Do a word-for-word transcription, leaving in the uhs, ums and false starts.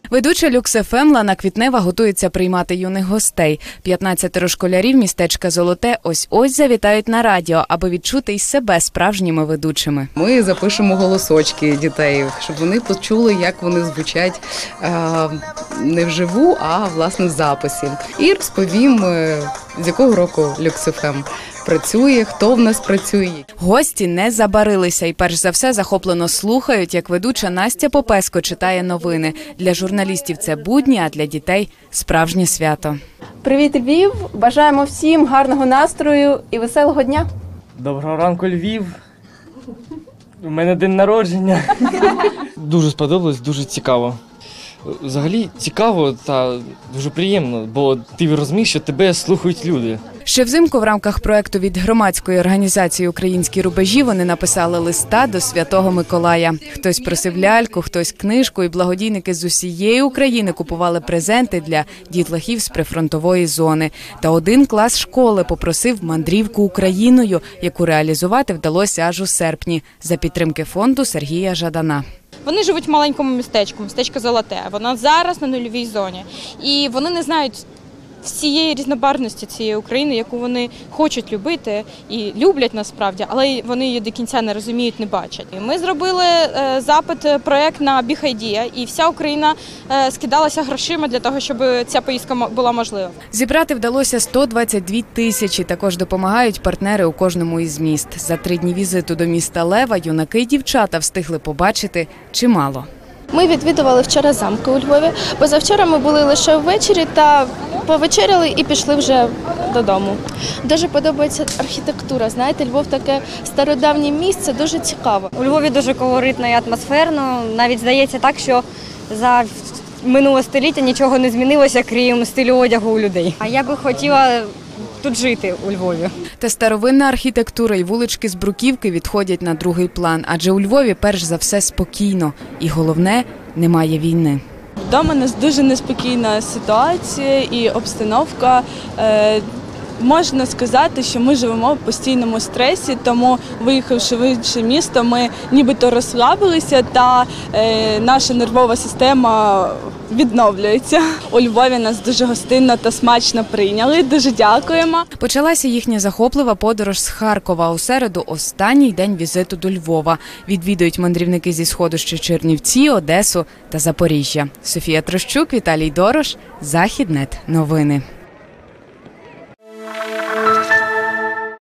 Ведуча Люкс еф ем Лана Квітнева готується приймати юних гостей. п'ятнадцятеро школярів містечка Золоте ось-ось завітають на радіо, аби відчути й себе справжніми ведучими. Ми запишемо голосочки дітей, щоб вони почули, як вони звучать не вживу, а власне в записі. І розповім, з якого року Люкс еф ем працює, хто в нас працює. Гості не забарилися і перш за все захоплено слухають, як ведуча Настя Попеско читає новини. Для журналістів це будні, а для дітей – справжнє свято. Привіт, Львів! Бажаємо всім гарного настрою і веселого дня! Доброго ранку, Львів! У мене день народження. Дуже сподобалось, дуже цікаво. Взагалі цікаво та дуже приємно, бо ти розумієш, що тебе слухають люди. Ще взимку в рамках проєкту від громадської організації «Українські рубежі» вони написали листа до Святого Миколая. Хтось просив ляльку, хтось книжку, і благодійники з усієї України купували презенти для дітлахів з прифронтової зони. Та один клас школи попросив мандрівку Україною, яку реалізувати вдалося аж у серпні, за підтримки фонду Сергія Жадана. Вони живуть в маленькому містечку, містечко Золоте. Воно зараз на нульовій зоні. І вони не знають всієї різнобарвності цієї України, яку вони хочуть любити і люблять насправді, але вони її до кінця не розуміють, не бачать. І ми зробили запит, проєкт на Біг-Айдія, і вся Україна скидалася грошима для того, щоб ця поїздка була можлива. Зібрати вдалося сто двадцять дві тисячі. Також допомагають партнери у кожному із міст. За три дні візиту до міста Лева юнаки й дівчата встигли побачити чимало. Ми відвідували вчора замки у Львові, позавчора ми були лише ввечері та повечеряли і пішли вже додому. Дуже подобається архітектура, знаєте, Львов таке стародавнє місце, дуже цікаво. У Львові дуже колоритно і атмосферно, навіть здається так, що за минуле століття нічого не змінилося, крім стилю одягу у людей. А я би хотіла тут жити у Львові. Та старовинна архітектура і вулички з бруківки відходять на другий план, адже у Львові перш за все спокійно. І головне – немає війни. Вдома у нас дуже неспокійна ситуація і обстановка. Е, можна сказати, що ми живемо в постійному стресі, тому, виїхавши в інше місто, ми нібито розслабилися та е, наша нервова система відновлюється. У Львові нас дуже гостинно та смачно прийняли. Дуже дякуємо. Почалася їхня захоплива подорож з Харкова. У середу – останній день візиту до Львова. Відвідують мандрівники зі сходища Чернівці, Одесу та Запоріжжя. Софія Трощук, Віталій Дорош, Західнет. Новини.